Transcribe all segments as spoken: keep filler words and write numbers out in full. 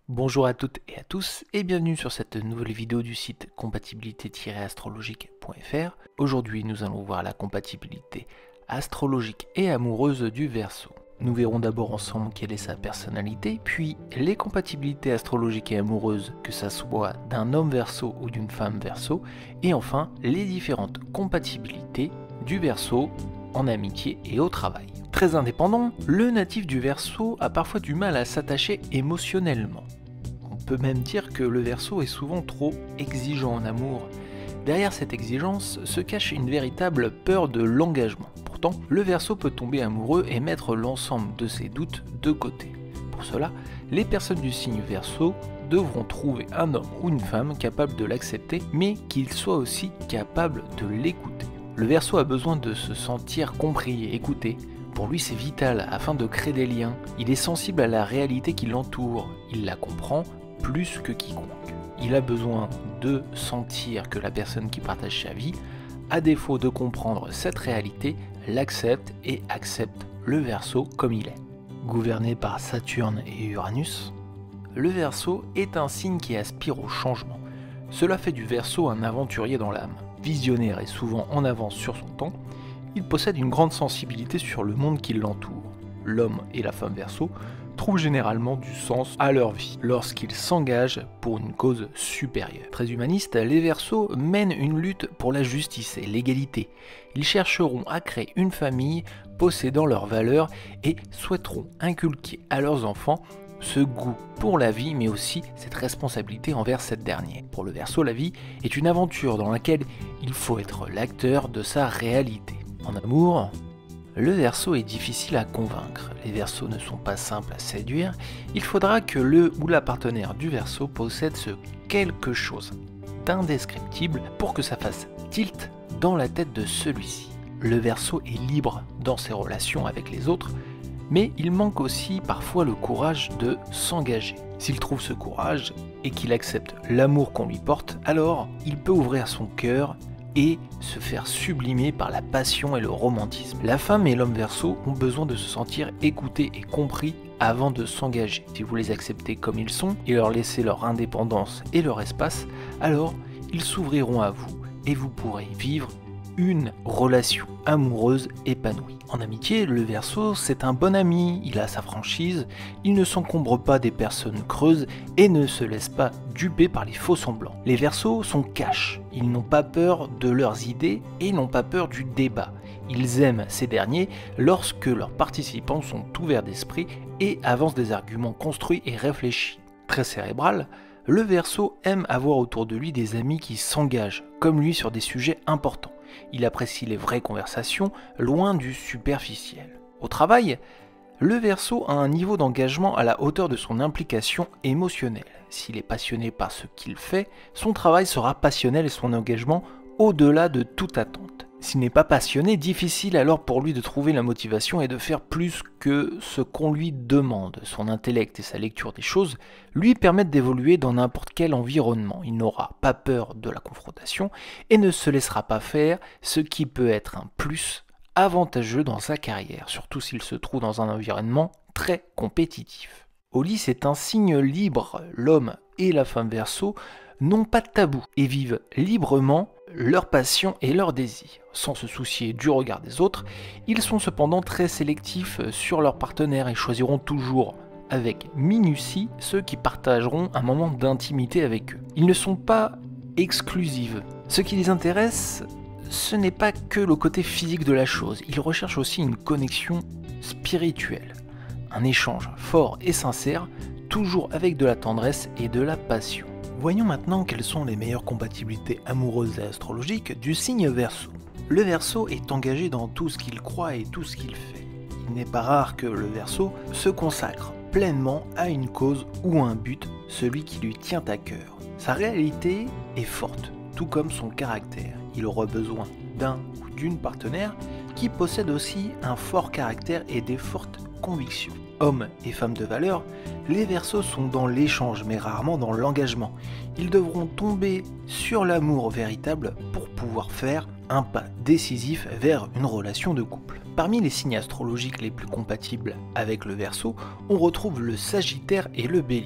Bonjour à toutes et à tous et bienvenue sur cette nouvelle vidéo du site compatibilité tiret astrologique point F R. Aujourd'hui nous allons voir la compatibilité astrologique et amoureuse du Verseau. Nous verrons d'abord ensemble quelle est sa personnalité, puis les compatibilités astrologiques et amoureuses, que ça soit d'un homme Verseau ou d'une femme Verseau, et enfin les différentes compatibilités du Verseau en amitié et au travail. Très indépendant, le natif du Verseau a parfois du mal à s'attacher émotionnellement. On peut même dire que le Verseau est souvent trop exigeant en amour. Derrière cette exigence se cache une véritable peur de l'engagement. Pourtant, le Verseau peut tomber amoureux et mettre l'ensemble de ses doutes de côté. Pour cela, les personnes du signe Verseau devront trouver un homme ou une femme capable de l'accepter, mais qu'il soit aussi capable de l'écouter. Le Verseau a besoin de se sentir compris et écouté. Pour lui, c'est vital afin de créer des liens. Il est sensible à la réalité qui l'entoure. Il la comprend plus que quiconque. Il a besoin de sentir que la personne qui partage sa vie, à défaut de comprendre cette réalité, l'accepte et accepte le Verseau comme il est. Gouverné par Saturne et Uranus, le Verseau est un signe qui aspire au changement. Cela fait du Verseau un aventurier dans l'âme. Visionnaire et souvent en avance sur son temps, il possède une grande sensibilité sur le monde qui l'entoure. L'homme et la femme Verseau trouvent généralement du sens à leur vie lorsqu'ils s'engagent pour une cause supérieure. Très humanistes, les Verseaux mènent une lutte pour la justice et l'égalité. Ils chercheront à créer une famille possédant leurs valeurs et souhaiteront inculquer à leurs enfants ce goût pour la vie, mais aussi cette responsabilité envers cette dernière. Pour le Verseau, la vie est une aventure dans laquelle il faut être l'acteur de sa réalité. En amour, le Verseau est difficile à convaincre. Les Verseaux ne sont pas simples à séduire. Il faudra que le ou la partenaire du Verseau possède ce quelque chose d'indescriptible pour que ça fasse tilt dans la tête de celui-ci. Le Verseau est libre dans ses relations avec les autres, mais il manque aussi parfois le courage de s'engager. S'il trouve ce courage et qu'il accepte l'amour qu'on lui porte, alors il peut ouvrir son cœur et se faire sublimer par la passion et le romantisme. La femme et l'homme Verseau ont besoin de se sentir écoutés et compris avant de s'engager. Si vous les acceptez comme ils sont et leur laissez leur indépendance et leur espace, alors ils s'ouvriront à vous et vous pourrez vivre une relation amoureuse épanouie. En amitié, le Verseau, c'est un bon ami, il a sa franchise, il ne s'encombre pas des personnes creuses et ne se laisse pas duper par les faux semblants. Les Verseaux sont cash, ils n'ont pas peur de leurs idées et n'ont pas peur du débat. Ils aiment ces derniers lorsque leurs participants sont ouverts d'esprit et avancent des arguments construits et réfléchis. Très cérébral, le Verseau aime avoir autour de lui des amis qui s'engagent, comme lui, sur des sujets importants. Il apprécie les vraies conversations, loin du superficiel. Au travail, le Verseau a un niveau d'engagement à la hauteur de son implication émotionnelle. S'il est passionné par ce qu'il fait, son travail sera passionnel et son engagement au-delà de toute attente. S'il n'est pas passionné, difficile alors pour lui de trouver la motivation et de faire plus que ce qu'on lui demande. Son intellect et sa lecture des choses lui permettent d'évoluer dans n'importe quel environnement. Il n'aura pas peur de la confrontation et ne se laissera pas faire, ce qui peut être un plus avantageux dans sa carrière, surtout s'il se trouve dans un environnement très compétitif. Au lit, c'est un signe libre. L'homme et la femme Verseau n'ont pas de tabou et vivent librement leur passion et leurs désirs. Sans se soucier du regard des autres, ils sont cependant très sélectifs sur leurs partenaires et choisiront toujours avec minutie ceux qui partageront un moment d'intimité avec eux. Ils ne sont pas exclusifs. Ce qui les intéresse, ce n'est pas que le côté physique de la chose, ils recherchent aussi une connexion spirituelle, un échange fort et sincère, toujours avec de la tendresse et de la passion. Voyons maintenant quelles sont les meilleures compatibilités amoureuses et astrologiques du signe Verseau. Le Verseau est engagé dans tout ce qu'il croit et tout ce qu'il fait. Il n'est pas rare que le Verseau se consacre pleinement à une cause ou un but, celui qui lui tient à cœur. Sa réalité est forte, tout comme son caractère. Il aura besoin d'un ou d'une partenaire qui possède aussi un fort caractère et des fortes convictions. Hommes et femmes de valeur, les Verseaux sont dans l'échange mais rarement dans l'engagement. Ils devront tomber sur l'amour véritable pour pouvoir faire un pas décisif vers une relation de couple. Parmi les signes astrologiques les plus compatibles avec le Verseau, on retrouve le Sagittaire et le Bélier.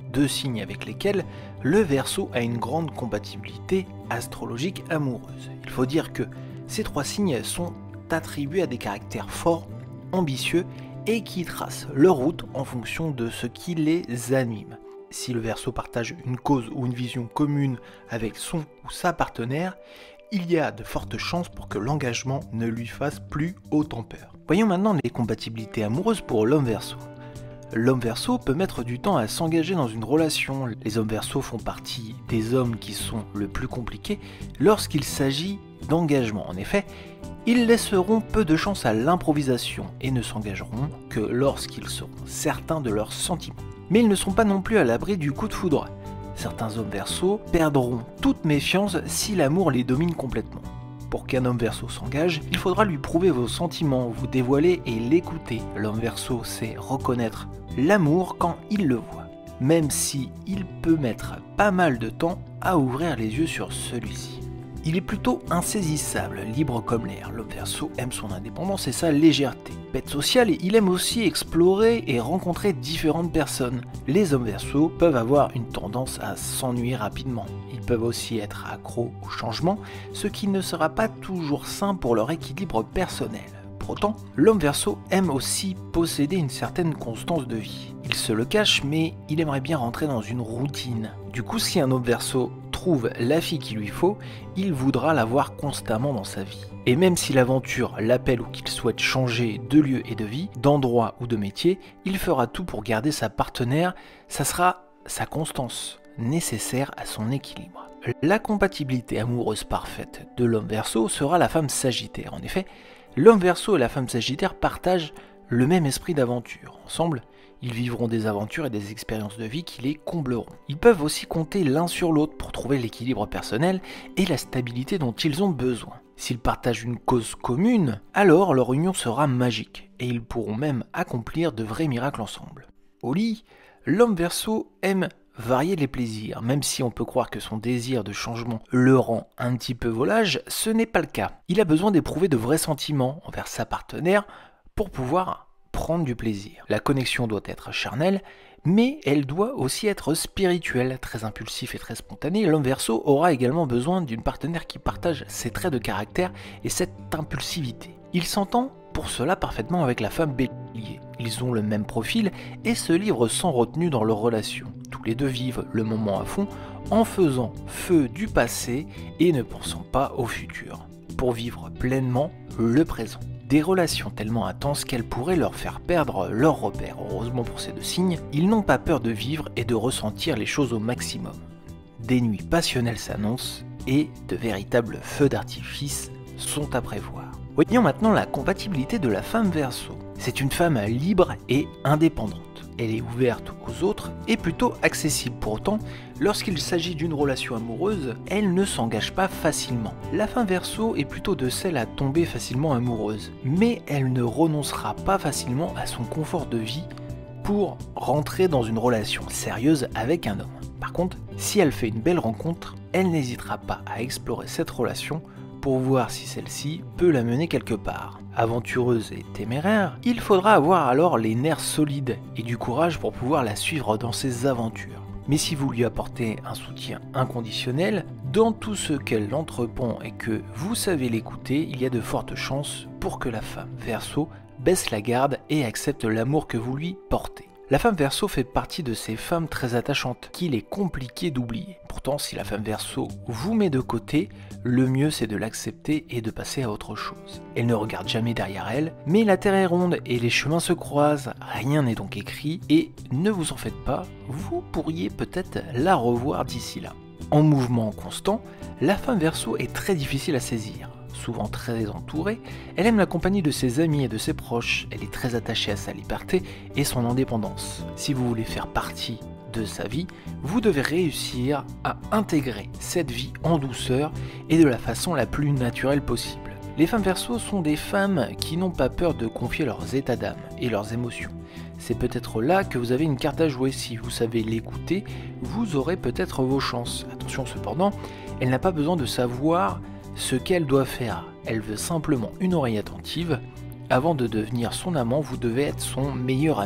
deux signes avec lesquels le Verseau a une grande compatibilité astrologique amoureuse. Il faut dire que ces trois signes sont attribués à des caractères forts, ambitieux et qui tracent leur route en fonction de ce qui les anime. Si le Verseau partage une cause ou une vision commune avec son ou sa partenaire, il y a de fortes chances pour que l'engagement ne lui fasse plus autant peur. Voyons maintenant les compatibilités amoureuses pour l'homme Verseau. L'homme Verseau peut mettre du temps à s'engager dans une relation. Les hommes Verseau font partie des hommes qui sont le plus compliqués lorsqu'il s'agit d'engagement. En effet, ils laisseront peu de chance à l'improvisation et ne s'engageront que lorsqu'ils seront certains de leurs sentiments. Mais ils ne sont pas non plus à l'abri du coup de foudre. Certains hommes Verseau perdront toute méfiance si l'amour les domine complètement. Pour qu'un homme Verseau s'engage, il faudra lui prouver vos sentiments, vous dévoiler et l'écouter. L'homme Verseau sait reconnaître l'amour quand il le voit, même si il peut mettre pas mal de temps à ouvrir les yeux sur celui-ci. Il est plutôt insaisissable, libre comme l'air. L'homme Verseau aime son indépendance et sa légèreté. Bête sociale, il aime aussi explorer et rencontrer différentes personnes. Les hommes Verseau peuvent avoir une tendance à s'ennuyer rapidement. Ils peuvent aussi être accros au changement, ce qui ne sera pas toujours sain pour leur équilibre personnel. Pour autant, l'homme Verseau aime aussi posséder une certaine constance de vie. Il se le cache, mais il aimerait bien rentrer dans une routine. Du coup, si un homme Verseau trouve la fille qu'il lui faut, il voudra la voir constamment dans sa vie. Et même si l'aventure l'appelle ou qu'il souhaite changer de lieu et de vie, d'endroit ou de métier, il fera tout pour garder sa partenaire. Ça sera sa constance nécessaire à son équilibre. La compatibilité amoureuse parfaite de l'homme Verseau sera la femme Sagittaire. En effet, l'homme Verseau et la femme Sagittaire partagent le même esprit d'aventure. Ensemble, ils vivront des aventures et des expériences de vie qui les combleront. Ils peuvent aussi compter l'un sur l'autre pour trouver l'équilibre personnel et la stabilité dont ils ont besoin. S'ils partagent une cause commune, alors leur union sera magique et ils pourront même accomplir de vrais miracles ensemble. Au lit, l'homme Verseau aime varier les plaisirs. Même si on peut croire que son désir de changement le rend un petit peu volage, ce n'est pas le cas. Il a besoin d'éprouver de vrais sentiments envers sa partenaire pour pouvoir prendre du plaisir. La connexion doit être charnelle, mais elle doit aussi être spirituelle, très impulsif et très spontané. L'homme Verseau aura également besoin d'une partenaire qui partage ses traits de caractère et cette impulsivité. Il s'entend pour cela parfaitement avec la femme Bélier. Ils ont le même profil et se livrent sans retenue dans leur relation. Tous les deux vivent le moment à fond en faisant feu du passé et ne pensant pas au futur, pour vivre pleinement le présent. Des relations tellement intenses qu'elles pourraient leur faire perdre leurs repères. Heureusement pour ces deux signes, ils n'ont pas peur de vivre et de ressentir les choses au maximum. Des nuits passionnelles s'annoncent et de véritables feux d'artifice sont à prévoir. Voyons maintenant la compatibilité de la femme Verseau. C'est une femme libre et indépendante. Elle est ouverte aux autres et plutôt accessible. Pour autant, lorsqu'il s'agit d'une relation amoureuse, elle ne s'engage pas facilement. La femme Verseau est plutôt de celles à tomber facilement amoureuse, mais elle ne renoncera pas facilement à son confort de vie pour rentrer dans une relation sérieuse avec un homme. Par contre, si elle fait une belle rencontre, elle n'hésitera pas à explorer cette relation pour voir si celle-ci peut la mener quelque part. Aventureuse et téméraire, il faudra avoir alors les nerfs solides et du courage pour pouvoir la suivre dans ses aventures. Mais si vous lui apportez un soutien inconditionnel dans tout ce qu'elle entreprend et que vous savez l'écouter, il y a de fortes chances pour que la femme Verseau baisse la garde et accepte l'amour que vous lui portez. La femme Verseau fait partie de ces femmes très attachantes qu'il est compliqué d'oublier. Pourtant, si la femme Verseau vous met de côté, le mieux c'est de l'accepter et de passer à autre chose. Elle ne regarde jamais derrière elle, mais la terre est ronde et les chemins se croisent. Rien n'est donc écrit et ne vous en faites pas, vous pourriez peut-être la revoir d'ici là. En mouvement constant, la femme Verseau est très difficile à saisir. Souvent très entourée, elle aime la compagnie de ses amis et de ses proches, elle est très attachée à sa liberté et son indépendance. Si vous voulez faire partie de sa vie, vous devez réussir à intégrer cette vie en douceur et de la façon la plus naturelle possible. Les femmes Verseau sont des femmes qui n'ont pas peur de confier leurs états d'âme et leurs émotions. C'est peut-être là que vous avez une carte à jouer. Si vous savez l'écouter, vous aurez peut-être vos chances. Attention cependant, elle n'a pas besoin de savoir ce qu'elle doit faire, elle veut simplement une oreille attentive. Avant de devenir son amant, vous devez être son meilleur ami.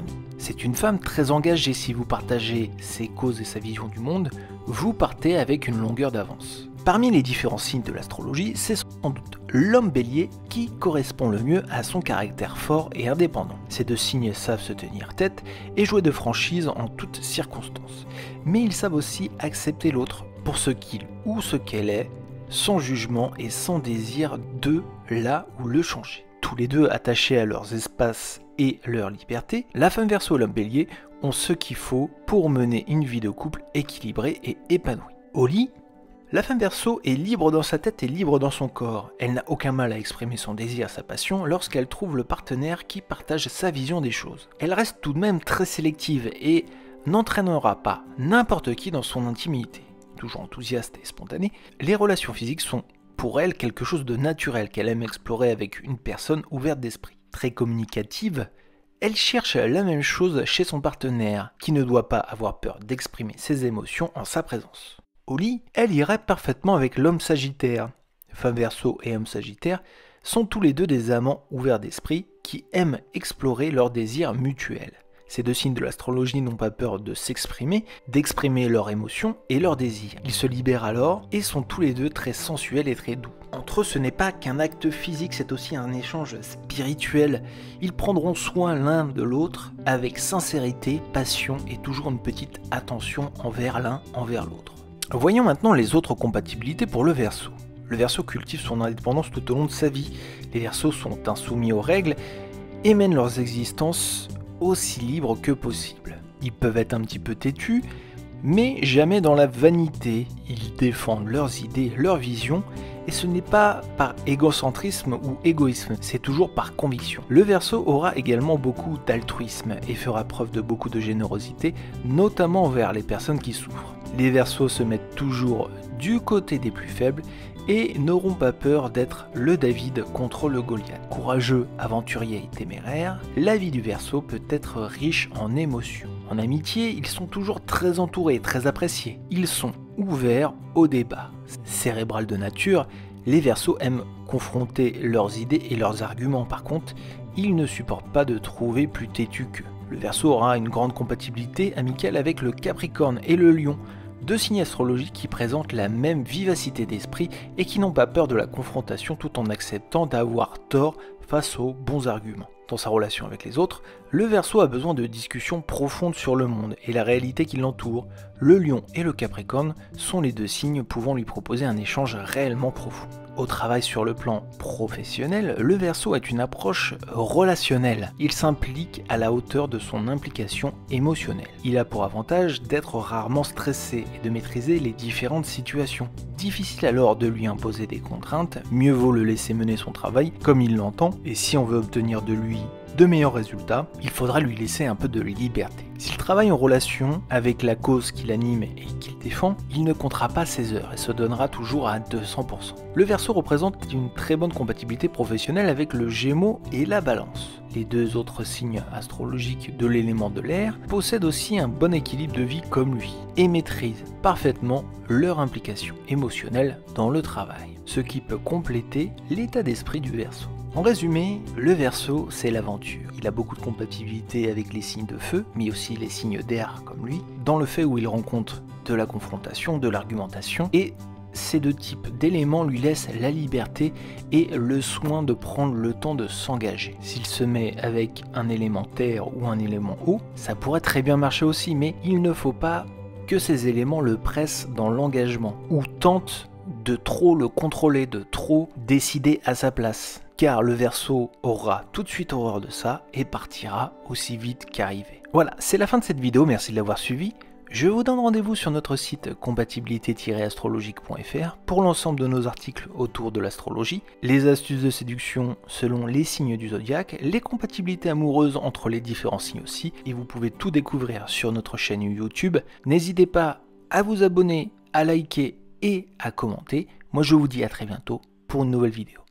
C'est une femme très engagée. Si vous partagez ses causes et sa vision du monde, vous partez avec une longueur d'avance. Parmi les différents signes de l'astrologie, c'est sans doute l'homme bélier qui correspond le mieux à son caractère fort et indépendant. Ces deux signes savent se tenir tête et jouer de franchise en toutes circonstances. Mais ils savent aussi accepter l'autre pour ce qu'il ou ce qu'elle est, sans jugement et sans désir de là ou le changer. Tous les deux attachés à leurs espaces et leur liberté, la femme Verseau et l'homme bélier ont ce qu'il faut pour mener une vie de couple équilibrée et épanouie. Au lit, la femme Verseau est libre dans sa tête et libre dans son corps. Elle n'a aucun mal à exprimer son désir, sa passion, lorsqu'elle trouve le partenaire qui partage sa vision des choses. Elle reste tout de même très sélective et n'entraînera pas n'importe qui dans son intimité. Toujours enthousiaste et spontanée, les relations physiques sont pour elle quelque chose de naturel qu'elle aime explorer avec une personne ouverte d'esprit. Très communicative, elle cherche la même chose chez son partenaire, qui ne doit pas avoir peur d'exprimer ses émotions en sa présence. Au lit, elle irait parfaitement avec l'homme sagittaire. Femme Verseau et homme sagittaire sont tous les deux des amants ouverts d'esprit qui aiment explorer leurs désirs mutuels. Ces deux signes de l'astrologie n'ont pas peur de s'exprimer, d'exprimer leurs émotions et leurs désirs. Ils se libèrent alors et sont tous les deux très sensuels et très doux. Entre eux, ce n'est pas qu'un acte physique, c'est aussi un échange spirituel. Ils prendront soin l'un de l'autre avec sincérité, passion et toujours une petite attention envers l'un envers l'autre. Voyons maintenant les autres compatibilités pour le Verseau. Le Verseau cultive son indépendance tout au long de sa vie. Les Verseaux sont insoumis aux règles et mènent leurs existences aussi libres que possible. Ils peuvent être un petit peu têtus, mais jamais dans la vanité. Ils défendent leurs idées, leurs visions, et ce n'est pas par égocentrisme ou égoïsme, c'est toujours par conviction. Le Verseau aura également beaucoup d'altruisme et fera preuve de beaucoup de générosité, notamment envers les personnes qui souffrent. Les Verseaux se mettent toujours du côté des plus faibles et n'auront pas peur d'être le David contre le Goliath. Courageux, aventurier et téméraire, la vie du Verseau peut être riche en émotions. En amitié, ils sont toujours très entourés, très appréciés. Ils sont ouverts au débat. Cérébral de nature, les Verseaux aiment confronter leurs idées et leurs arguments. Par contre, ils ne supportent pas de trouver plus têtu qu'eux. Le Verseau aura une grande compatibilité amicale avec le Capricorne et le Lion, deux signes astrologiques qui présentent la même vivacité d'esprit et qui n'ont pas peur de la confrontation tout en acceptant d'avoir tort face aux bons arguments. Dans sa relation avec les autres, le Verseau a besoin de discussions profondes sur le monde et la réalité qui l'entoure. Le Lion et le Capricorne sont les deux signes pouvant lui proposer un échange réellement profond. Au travail sur le plan professionnel, le Verseau a une approche relationnelle. Il s'implique à la hauteur de son implication émotionnelle. Il a pour avantage d'être rarement stressé et de maîtriser les différentes situations. Difficile alors de lui imposer des contraintes, mieux vaut le laisser mener son travail comme il l'entend, et si on veut obtenir de lui de meilleurs résultats, il faudra lui laisser un peu de liberté. S'il travaille en relation avec la cause qu'il anime et qu'il défend, il ne comptera pas ses heures et se donnera toujours à deux cents pour cent. Le Verseau représente une très bonne compatibilité professionnelle avec le Gémeaux et la Balance. Les deux autres signes astrologiques de l'élément de l'air possèdent aussi un bon équilibre de vie comme lui et maîtrisent parfaitement leur implication émotionnelle dans le travail, ce qui peut compléter l'état d'esprit du Verseau. En résumé, le Verseau, c'est l'aventure. Il a beaucoup de compatibilité avec les signes de feu, mais aussi les signes d'air comme lui, dans le fait où il rencontre de la confrontation, de l'argumentation, et ces deux types d'éléments lui laissent la liberté et le soin de prendre le temps de s'engager. S'il se met avec un élément terre ou un élément eau, ça pourrait très bien marcher aussi, mais il ne faut pas que ces éléments le pressent dans l'engagement, ou tentent de trop le contrôler, de trop décider à sa place. Car le Verseau aura tout de suite horreur de ça et partira aussi vite qu'arrivé. Voilà, c'est la fin de cette vidéo, merci de l'avoir suivi. Je vous donne rendez-vous sur notre site compatibilité tiret astrologique point f r pour l'ensemble de nos articles autour de l'astrologie, les astuces de séduction selon les signes du zodiaque, les compatibilités amoureuses entre les différents signes aussi, et vous pouvez tout découvrir sur notre chaîne YouTube. N'hésitez pas à vous abonner, à liker et à commenter. Moi je vous dis à très bientôt pour une nouvelle vidéo.